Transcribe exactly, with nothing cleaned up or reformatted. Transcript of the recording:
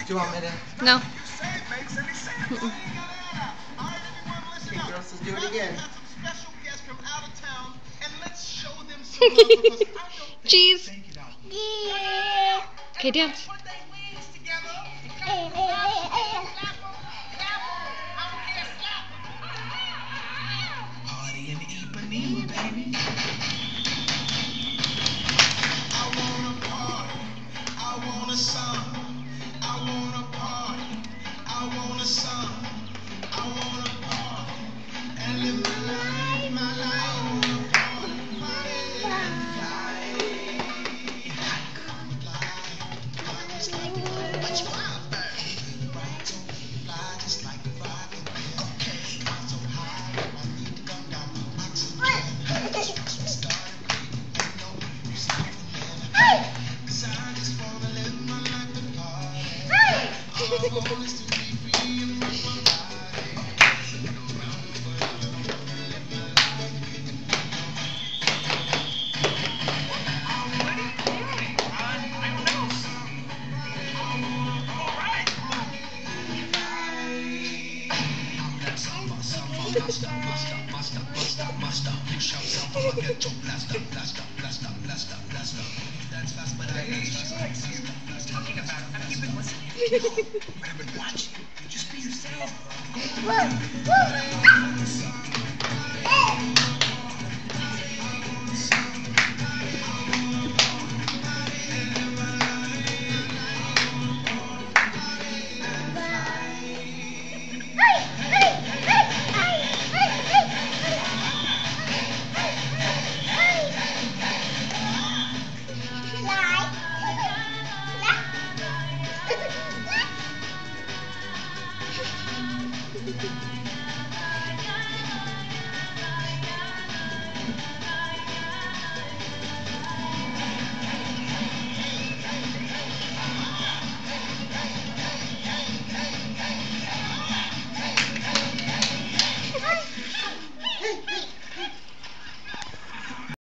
Do you want me to? No. Mm-mm. Okay, girls, let's do it again. Cheese. Okay, dance. Party in Ipanema, baby. I wanna party. I want a song. I wanna party. I want a song. I wanna party and live my life, my life. I wanna party, party and fly. I could fly, fly just like a bird. But you are a bird. Right, so fly just like a rocket. Okay, I'm so high, I need to come down my oxygen. Once we start, ain't no use stopping. 'Cause I just wanna live my life and party. All I want is to be free and move my body. Go round the world, I wanna live my life. What are you doing? I, I don't know. All right. Samba, samba, master, master, master, master, master. You shout samba, I get your blaster, blaster, blaster, blaster, blaster. That's fast, but I ain't fast. Talking about, I mean, you've been listening. I've been watching. Just be yourself. Thank you.